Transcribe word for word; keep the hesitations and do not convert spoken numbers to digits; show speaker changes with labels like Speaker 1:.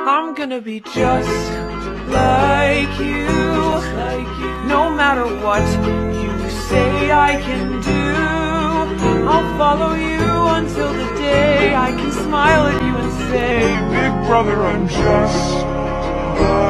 Speaker 1: I'm gonna be just like you. No matter what you say I can do, I'll follow you until the day I can smile at you and say,
Speaker 2: Big brother, I'm just